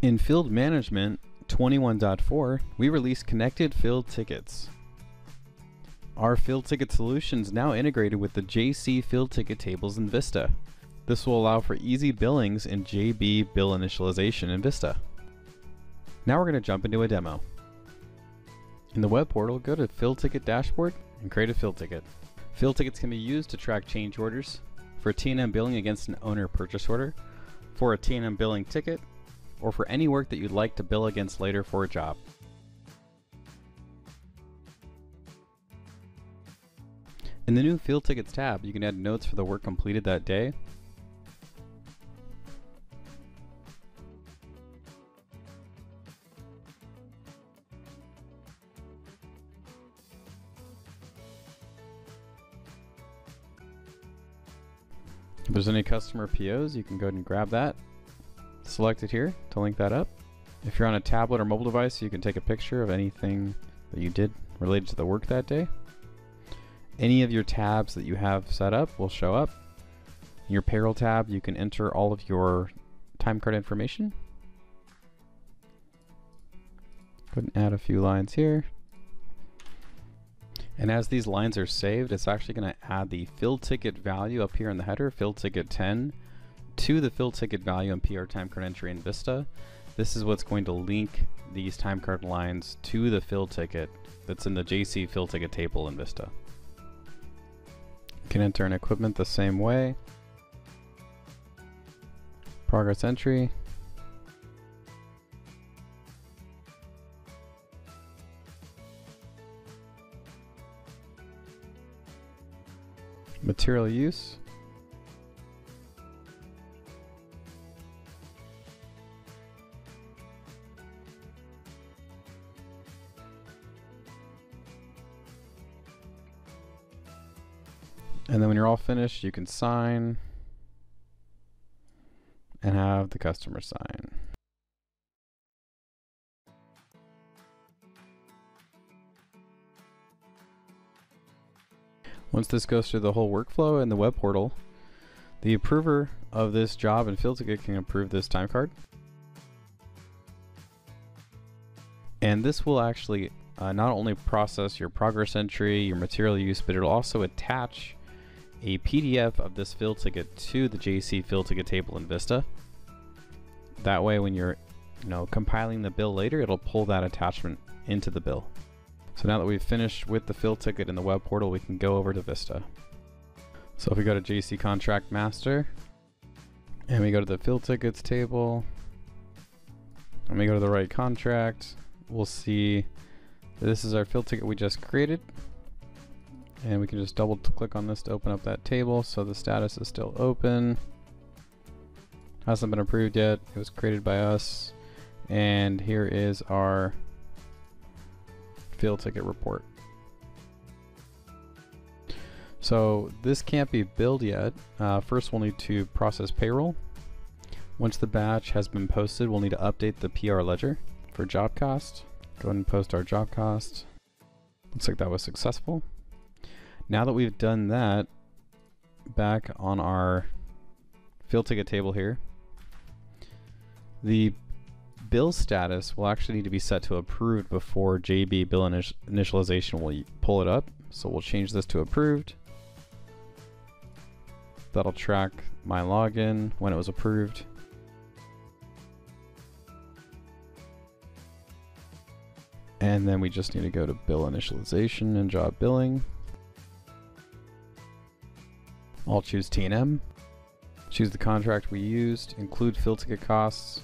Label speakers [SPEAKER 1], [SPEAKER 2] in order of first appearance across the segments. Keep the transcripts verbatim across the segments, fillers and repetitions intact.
[SPEAKER 1] In Field Management twenty-one point four, we released Connected Field Tickets. Our field ticket solution is now integrated with the J C field ticket tables in Vista. This will allow for easy billings in J B bill initialization in Vista. Now we're going to jump into a demo. In the web portal, go to Field Ticket Dashboard and create a field ticket. Field tickets can be used to track change orders, for T and M billing against an owner purchase order, for a T and M billing ticket, or for any work that you'd like to bill against later for a job. In the new Field Tickets tab, you can add notes for the work completed that day. If there's any customer P Os, you can go ahead and grab that. Select it here to link that up. If you're on a tablet or mobile device, you can take a picture of anything that you did related to the work that day. Any of your tabs that you have set up will show up. In your payroll tab, you can enter all of your time card information. Go ahead and add a few lines here. And as these lines are saved, it's actually going to add the field ticket value up here in the header, field ticket ten, to the field ticket value in P R time card entry in Vista. This is what's going to link these time card lines to the field ticket that's in the J C field ticket table in Vista. You can enter an equipment the same way. Progress entry. Material use. And then when you're all finished, you can sign and have the customer sign. Once this goes through the whole workflow in the web portal, the approver of this job and field ticket can approve this time card. And this will actually uh, not only process your progress entry, your material use, but it'll also attach a P D F of this field ticket to the J C field ticket table in Vista. That way when you're you know, compiling the bill later, it'll pull that attachment into the bill. So now that we've finished with the field ticket in the web portal, we can go over to Vista. So if we go to J C Contract Master, and we go to the field tickets table, and we go to the right contract, we'll see that this is our field ticket we just created. And we can just double click on this to open up that table. So the status is still open. Hasn't been approved yet. It was created by us. And here is our field ticket report. So this can't be billed yet. Uh, first we'll need to process payroll. Once the batch has been posted, we'll need to update the P R ledger for job cost. Go ahead and post our job cost. Looks like that was successful. Now that we've done that, back on our field ticket table here, the bill status will actually need to be set to approved before J B bill init initialization will pull it up. So we'll change this to approved. That'll track my login when it was approved. And then we just need to go to bill initialization and job billing. I'll choose T and M, choose the contract we used, include field ticket costs.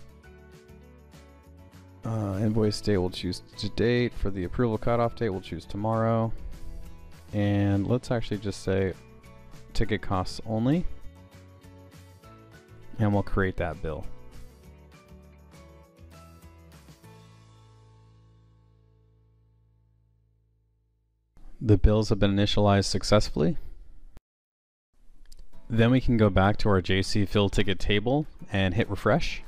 [SPEAKER 1] Uh, invoice date, we'll choose date. For the approval cutoff date, we'll choose tomorrow. And let's actually just say ticket costs only. And we'll create that bill. The bills have been initialized successfully. Then we can go back to our J C field ticket table and hit refresh.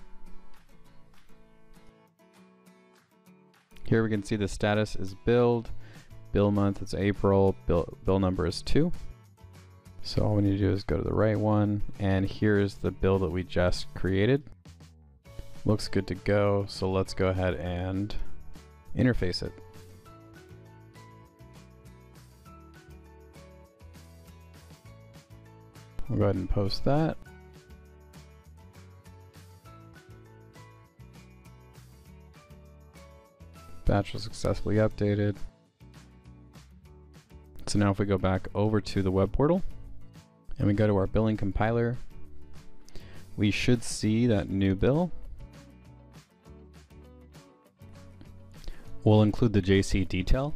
[SPEAKER 1] Here we can see the status is billed, bill month is April, bill, bill number is two. So all we need to do is go to the right one, and here's the bill that we just created. Looks good to go, so let's go ahead and interface it. We'll go ahead and post that. Batch was successfully updated. So now if we go back over to the web portal and we go to our billing compiler, we should see that new bill. We'll include the J C detail.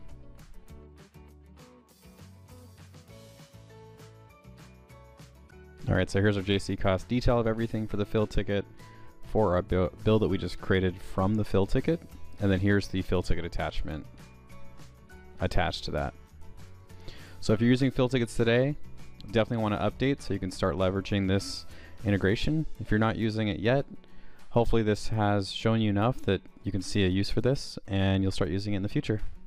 [SPEAKER 1] Alright, so here's our J C cost detail of everything for the fill ticket for our bill, bill that we just created from the fill ticket. And then here's the fill ticket attachment attached to that. So if you're using fill tickets today, definitely want to update so you can start leveraging this integration. If you're not using it yet, hopefully this has shown you enough that you can see a use for this and you'll start using it in the future.